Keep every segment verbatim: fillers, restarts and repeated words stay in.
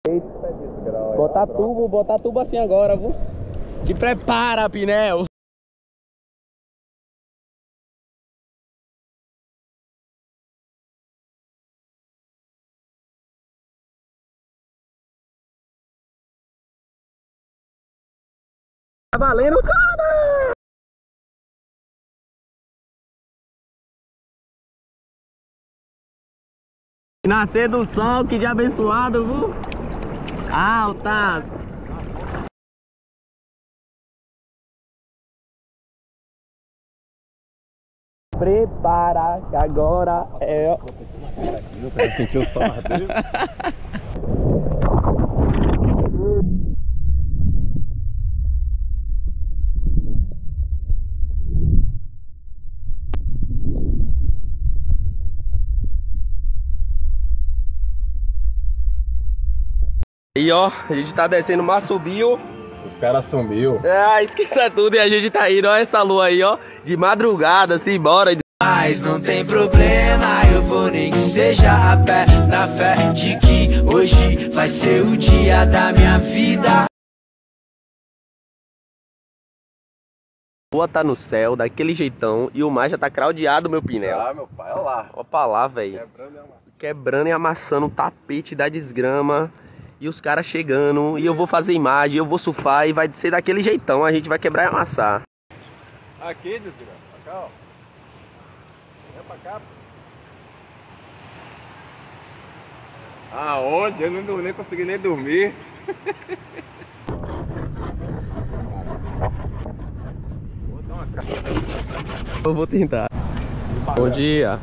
Botar tubo, botar tubo assim agora, viu? Te prepara, Pinel. Tá valendo, cara! Nascer do sol, que dia abençoado, viu? Altas! Prepara, que agora é... Sentiu o sol dele? Aí ó, a gente tá descendo, mas subiu. Os caras sumiu. Ah, esqueça tudo e a gente tá indo. Olha essa lua aí, ó. De madrugada, assim, bora. Mas não tem problema, eu vou nem que seja a pé, na fé de que hoje vai ser o dia da minha vida. A lua tá no céu, daquele jeitão, e o mar já tá craudiado, meu Pinel. Ah, meu pai, olha lá. Ó pra lá, velho. Quebrando e amassando. Quebrando e amassando o tapete da desgrama. E os caras chegando, e eu vou fazer imagem, eu vou surfar, e vai ser daquele jeitão, a gente vai quebrar e amassar. Aqui, desgrama. Pra cá, ó. Vem pra cá. Aonde? Eu não, nem consegui nem dormir. Vou dar uma cara. Eu vou tentar. Bom dia.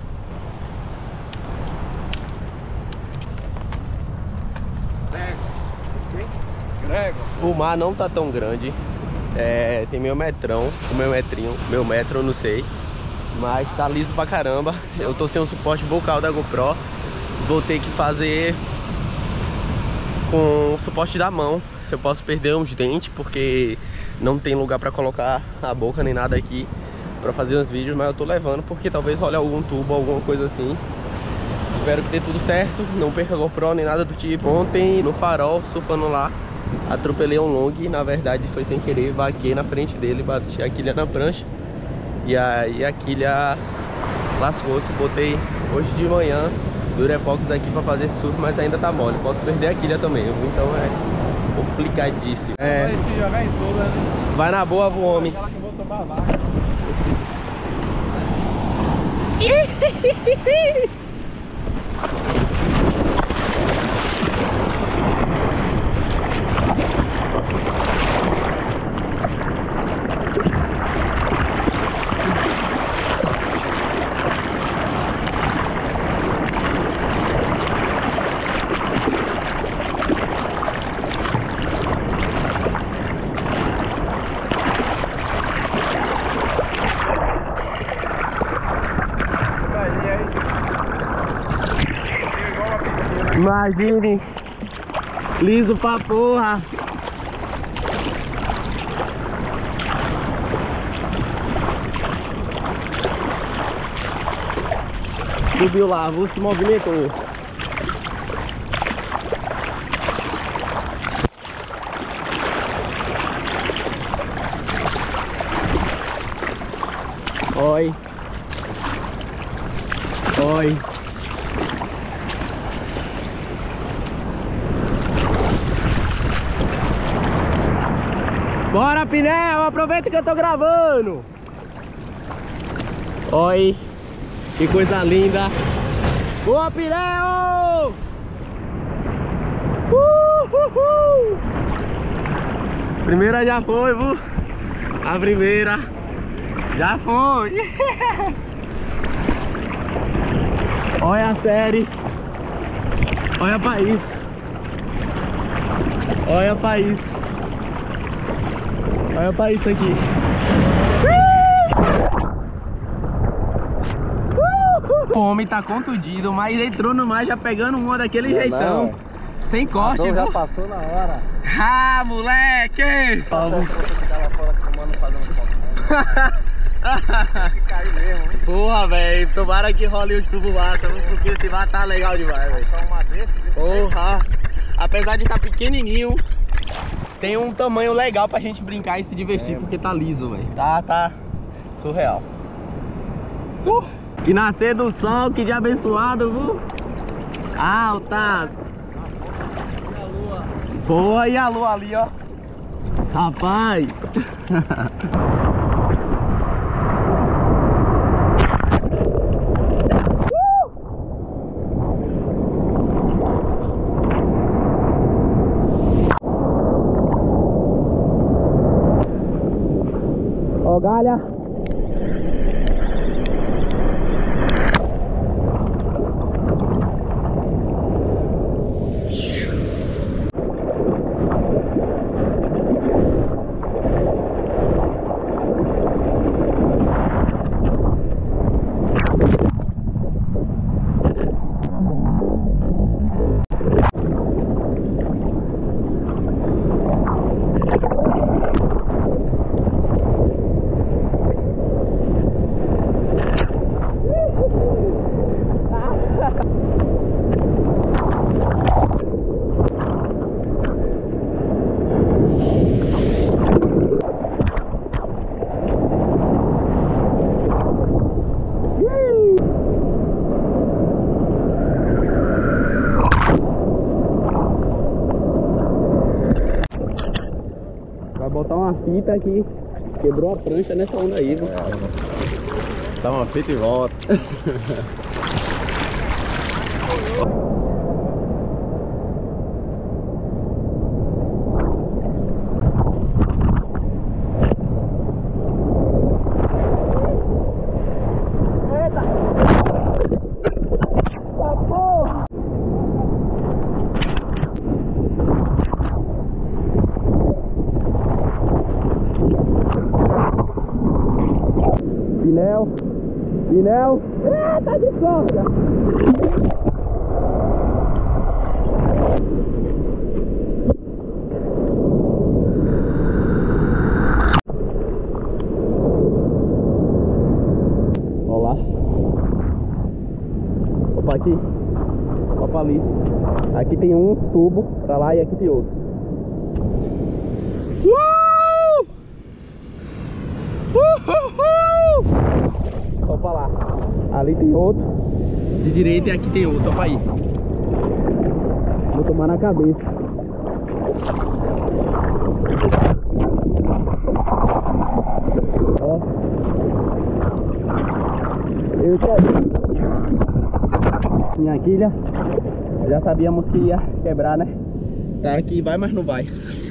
O mar não tá tão grande. É, tem meu metrão, o meu metrinho, meu metro, eu não sei. Mas tá liso pra caramba. Eu tô sem o suporte bucal da GoPro. Vou ter que fazer com o suporte da mão. Eu posso perder uns dentes porque não tem lugar pra colocar a boca nem nada aqui pra fazer uns vídeos, mas eu tô levando porque talvez role algum tubo, alguma coisa assim. Espero que dê tudo certo, não perca a GoPro nem nada do tipo. Ontem no farol, surfando lá, atropelei um long, na verdade foi sem querer, vaquei na frente dele, bati a quilha na prancha. E aí a quilha lascou-se, botei hoje de manhã Durepox aqui pra fazer surf, mas ainda tá mole. Posso perder a quilha também, então é complicadíssimo. É, Vai se jogar em tudo, né? vai na boa, vô homem. Aquela que eu vou tomar vaca. Imagine, liso pra porra. Subiu lá, vou se movimentou. Oi. Oi. Bora, Pinel, aproveita que eu tô gravando. Oi, que coisa linda. Boa, Pinel! Uhul! Primeira já foi, viu? A primeira já foi. Olha a série. Olha pra isso. Olha pra isso. Olha pra isso aqui. O homem tá contundido, mas entrou no mar já pegando uma daquele não, jeitão. Não. Sem corte, viu? Já passou na hora. Ah, moleque! Caiu mesmo, hein? Porra, velho. Tomara que role os tubos massa, porque esse mar tá legal demais, velho. Só uma desse? Porra! apesar de estar pequenininho, tem um tamanho legal pra gente brincar e se divertir, é, porque tá liso, velho. Tá, tá surreal. Uh, que nascer do sol, que dia abençoado, viu? Altas. Boa, e a lua ali, ó. Rapaz. Ó, galha. Vai botar uma fita aqui. Quebrou a prancha nessa onda aí, viu? É, dá uma fita e volta. Pinel, Pinel, é, tá de corda. Olha lá. Opa, aqui. Opa, ali. Aqui tem um tubo pra lá e aqui tem outro. Uh! Uhul! Opa lá. Ali tem outro de direita e aqui tem outro. Opa aí. Vou tomar na cabeça. Ó. Eu quero. Minha quilha. Já sabíamos que ia quebrar, né? Tá aqui, vai, mas não vai.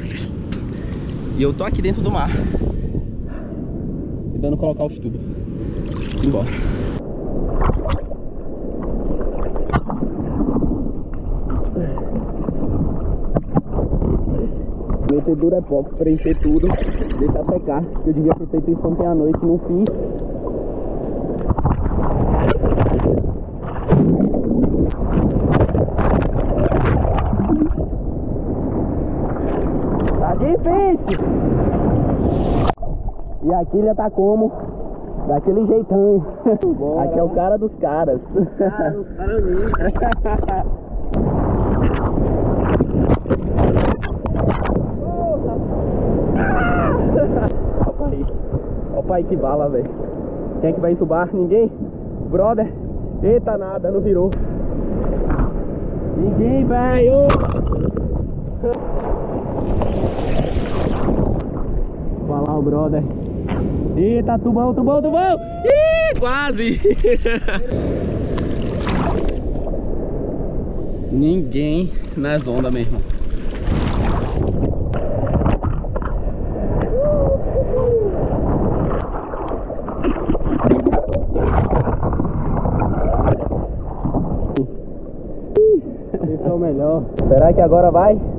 E eu tô aqui dentro do mar, tentando colocar os tubos. Simbora. Meter Durepox, preencher tudo, deixar secar. Eu devia ter feito isso ontem à noite, não fiz. Tá difícil! E aqui já tá como? Daquele jeitão. Bora. Aqui é o cara dos caras. Cara, os caras lindos. Opa aí. Opa aí, que bala, velho. Quem é que vai entubar? Ninguém? Brother? Eita, nada, não virou. Ninguém, velho. Vai lá o brother. Eita, tubão, tubão, tubão! Ih, quase! Ninguém nas ondas, meu irmão. Esse é o melhor. Será que agora vai?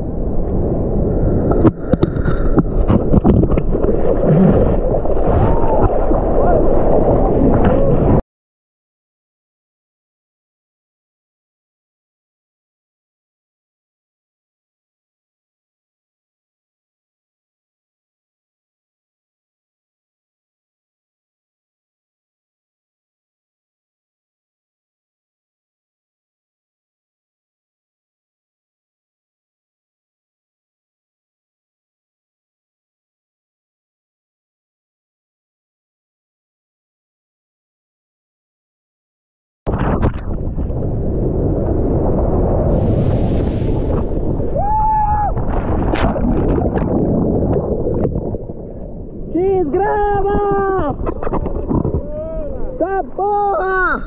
Eita porra!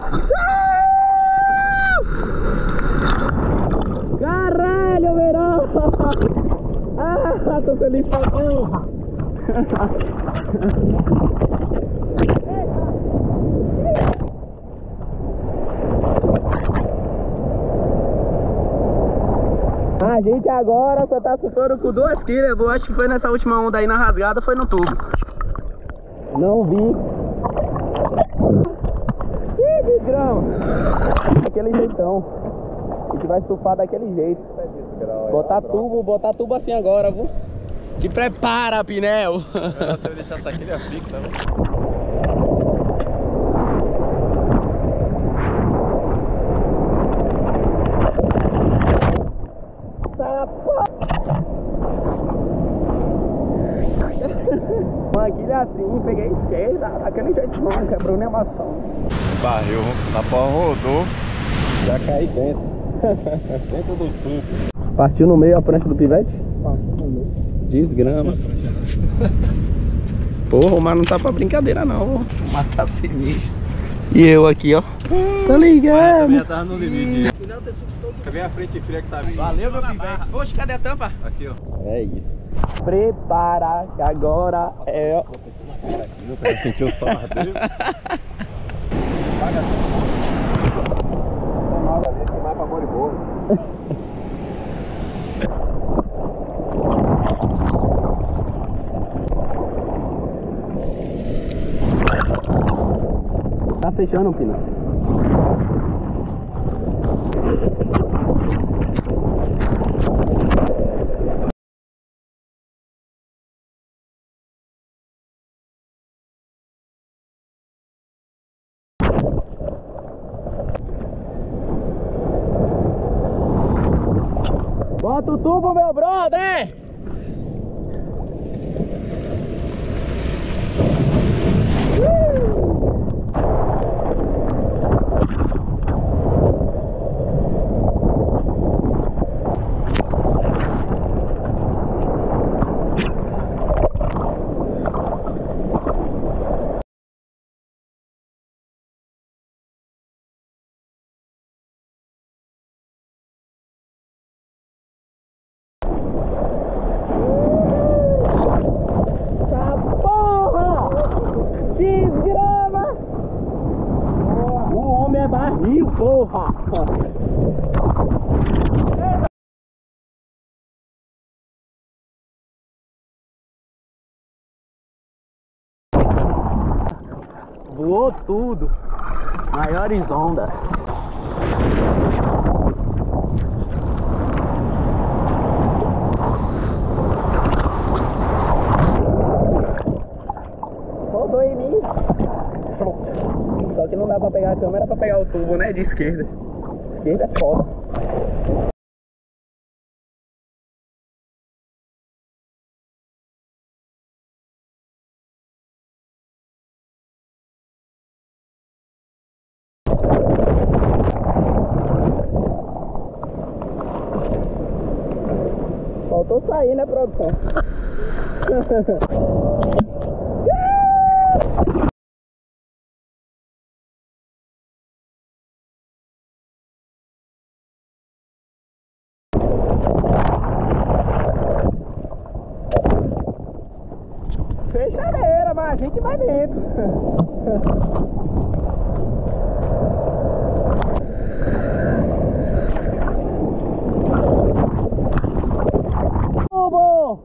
Caralho, verão! Ah, tô feliz pra porra! A gente agora só tá surfando com duas quilos. Eu acho que foi nessa última onda aí na rasgada, foi no tubo. Não vi. Ih, desgrama. Daquele jeitão. A gente vai surfar daquele jeito. Botar tubo, botar tubo assim agora, viu? Te prepara, Pinel. Você vai deixar essa quilha fixa, né? Uma quilha assim, peguei a esquerda, daquele jeito não, quebrou nem maçã. Barril, na porra rodou. Já caí dentro. Dentro do tubo. Partiu no meio a prancha do pivete? Partiu no meio. Desgrama. Porra, mas não tá pra brincadeira não. Mas tá sinistro. E eu aqui, ó. Tô ligado. Também já tava no limite. Vem a frente fria que tá vindo. Valeu, meu pivete. Oxe, cadê a tampa? Aqui, ó. É isso. Prepara que agora é... ó. Você sentiu o som dele? Paga essa mais pra bolo e bolo. Tá fechando, Pina. Bota o tubo, meu brother! Barril, porra! Voou tudo. Maiores ondas. Rodou em mim. Só que não dá pra pegar a câmera pra pegar o tubo, né? De esquerda. Esquerda é foda. Faltou sair, né, produção? Fechadeira, mas a gente vai dentro. Tubo!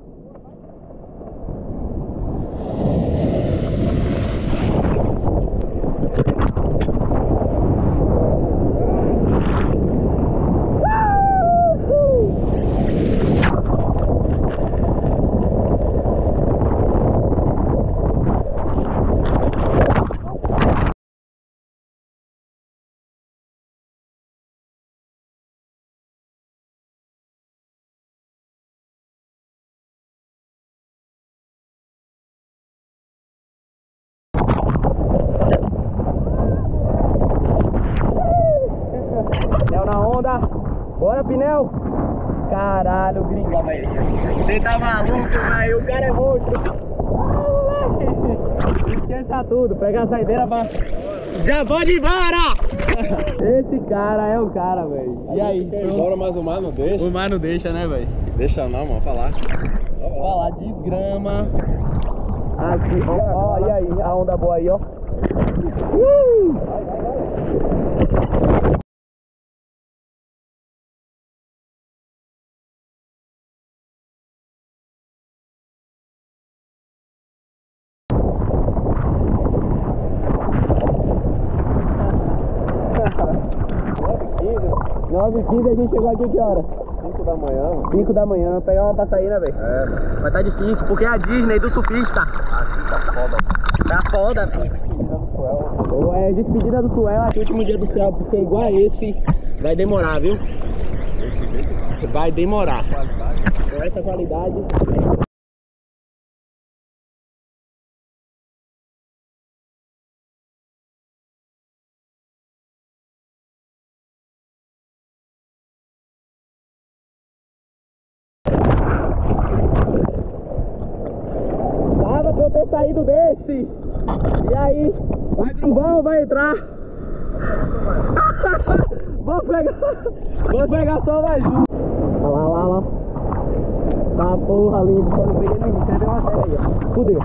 Bora, Pinel! Caralho, gringa, velho. Você tá maluco, velho? O cara é monstro. Ah, moleque! Esqueça tudo, pega a saideira pra... Já pode ir embora! Esse cara é o cara, velho. E aí? Quer ir embora, mas o mar não deixa. O mar não deixa, né, velho? Deixa não, mano, pra lá. Olha lá, desgrama. Aqui, ó, ó, e aí? A onda boa aí, ó. Uh! nove e quinze a gente chegou aqui que hora? cinco da manhã, mano. cinco da manhã, pegar uma passaína, velho. É, mano. Mas tá difícil, porque é a Disney do surfista. Aqui tá foda. Tá foda, filho. Despedida do Suel. Ou é despedida do Suel, aqui o último dia do Suel, porque igual a esse, vai demorar, viu? Esse jeito, Vai demorar. qualidade. Com essa qualidade. Tava pra eu ter saído desse. E aí? Vai gruvar ou vai entrar? Vou pegar. Vou pegar só mais um. Olha lá, lá, lá. Tá porra lindo. Quando peguei no início, deu uma série aí, ó. Fudeu.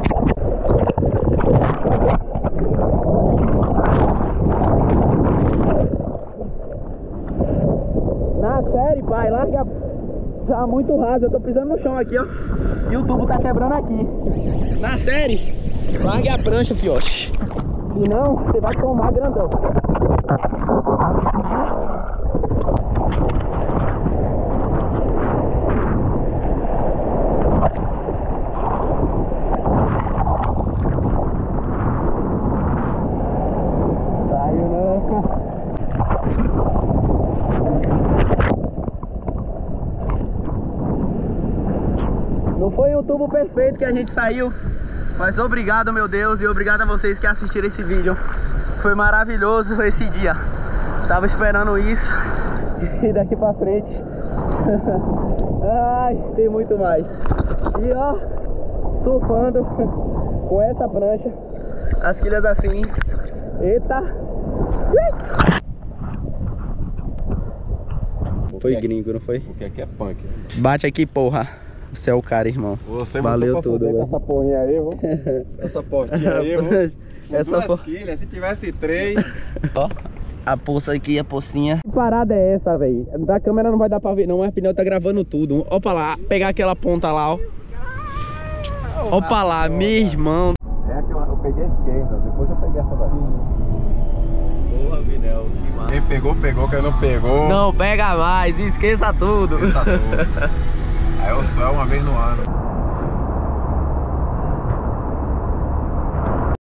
Na série, pai, larga. Tá muito raso, eu tô pisando no chão aqui, ó. E o tubo tá quebrando aqui. Na série, largue a prancha, fiote. Senão, você vai tomar grandão. Saiu, né? Não foi o tubo perfeito que a gente saiu, mas obrigado, meu Deus, e obrigado a vocês que assistiram esse vídeo. Foi maravilhoso esse dia. Tava esperando isso. E daqui pra frente ai, tem muito mais. E ó, surfando com essa prancha, as quilhas assim. Eita. Foi gringo, não foi? Porque aqui é punk. Bate aqui, porra. Você é o cara, irmão. Você valeu pra tudo, com essa porrinha aí, viu? Essa portinha aí, viu? Essa duas por... quilhas, se tivesse três. Ó, a poça aqui, a pocinha. Que parada é essa, velho? Da câmera não vai dar pra ver não, mas o pneu tá gravando tudo. Ó pra lá, pegar aquela ponta lá, ó. Ó pra lá, meu irmão. É aquela, eu peguei a esquerda, depois eu peguei essa daqui. Porra, Vinel, que massa. Quem pegou, pegou, quem não pegou. Não pega mais, esqueça tudo. Esqueça tudo. Aí o Suel uma vez no ano.